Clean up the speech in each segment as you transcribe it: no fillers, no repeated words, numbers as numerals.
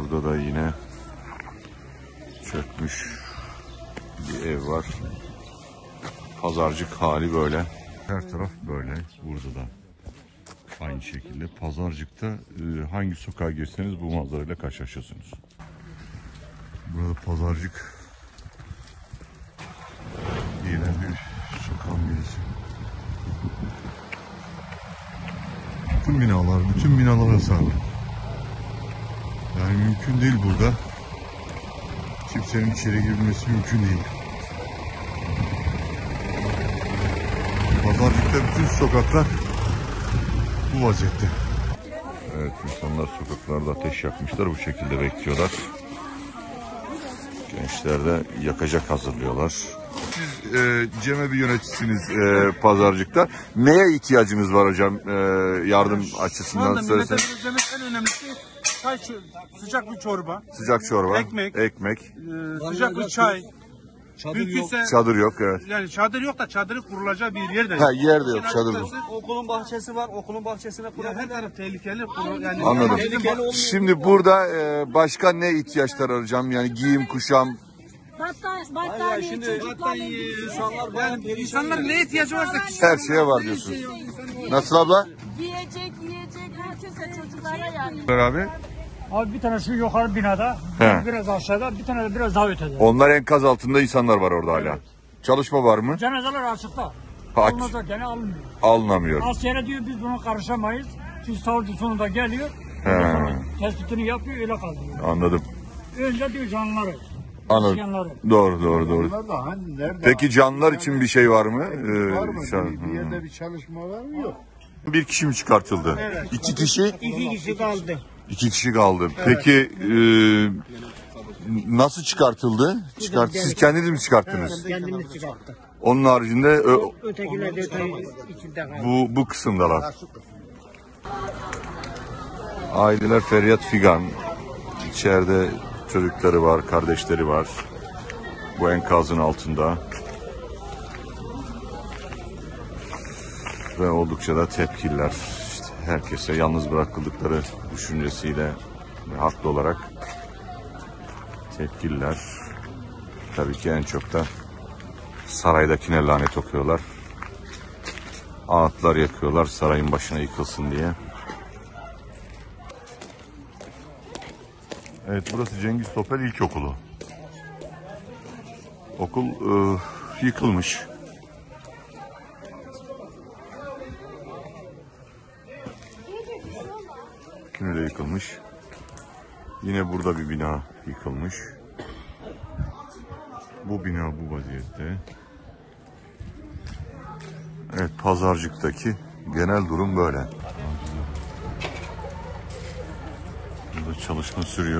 Burada da yine çökmüş bir ev var. Pazarcık hali böyle. Her taraf böyle. Burada da aynı şekilde. Pazarcıkta hangi sokağa girseniz bu manzarayla karşılaşıyorsunuz. Burada pazarcık yine bir sokağın birisi. Bütün binalar hasarlı. Yani mümkün değil burada. Kimsenin içeri girmesi mümkün değil. Pazarcıkta bütün sokaklar bu vaziyette. Evet, insanlar sokaklarda ateş yakmışlar, bu şekilde bekliyorlar. Gençler de yakacak hazırlıyorlar. Siz cemevi yöneticisiniz pazarcıkta. Neye ihtiyacınız var hocam yardım açısından? Millete en önemlisi çay, sıcak bir çorba. Sıcak çorba, ekmek. Sıcak bir çay. Çadır yok, evet. Yani çadır yok da çadırı kurulacağı bir yer de yok. Ha, yer de yok, çadır yok. Okulun bahçesi var, okulun bahçesine kurulacak. Her taraf tehlikeli. Yani anladım. Şimdi burada başka ne ihtiyaçlar arayacağım? Yani giyim, kuşam. Battaniye, çocuklar insanların neye ihtiyacı varsa Her şeye var diyorsun. Nasıl abla? yiyecek, herkese çocuklara yani. Abi? Abi bir tane şu yukarı binada, biraz aşağıda, bir tane de biraz daha ötede. Onlar enkaz altında insanlar var orada hala. Çalışma var mı? Cenazeler açıkta. Aç. Alınacak yani alınmıyor. Alınamıyor. Askere diyor biz buna karışamayız. Çünkü savcı sonunda geliyor. Tespitini yapıyor, öyle kalıyor. Anladım. Önce diyor canlıları. Anladım. Doğru. Peki canlılar için bir şey var mı? Var mı? Bir yerde bir çalışma var mı? Yok. Bir kişi mi çıkartıldı? Evet. İki kişi? İki kişi kaldı. İki kişi kaldı. Peki nasıl çıkartıldı? Siz kendiniz mi çıkarttınız? Kendimiz çıkarttık. Onun haricinde Ötekiler detayı içinde kaldı. bu kısımdalar. Aileler feryat figan. İçeride çocukları var, kardeşleri var. Bu enkazın altında. Ve oldukça da tepkiler. İşte herkese yalnız bırakıldıkları düşüncesiyle ve haklı olarak tepkiler. Tabii ki en çok da saraydakine lanet okuyorlar. Ağıtlar yakıyorlar sarayın başına yıkılsın diye. Evet, burası Cengiz Topel İlkokulu. Okul yıkılmış. Yine de yıkılmış. Yine burada bir bina yıkılmış. Bu bina bu vaziyette. Evet, pazarcıktaki genel durum böyle. Burada çalışma sürüyor.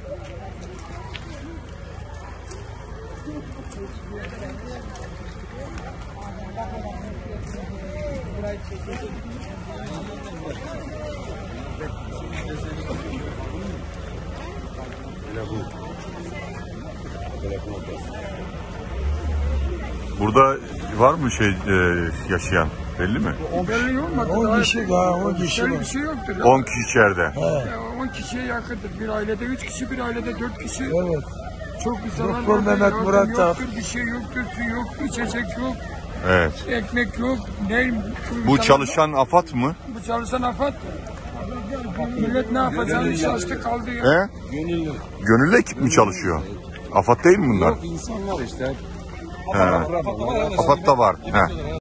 Burada var mı yaşayan belli mi? Belli olmadı. 10 kişi daha 10 kişi var. Bir şey yoktur. 10 kişi içeride. 10 kişiye yakındır. Bir ailede 3 kişi, bir ailede 4 kişi. Evet. Çok bir zarar Doktor var. Mehmet Murat yoktur, bir şey yoktur, su yok, içecek yok, Evet. ekmek yok. Ne? Bu çalışan AFAD mı? Bu çalışan AFAD. Millet ne yapacağını şaştı kaldı ya. He? Gönüllü ekip mi çalışıyor? AFAD değil mi bunlar? İnsanlar işte. AFAD da var. He.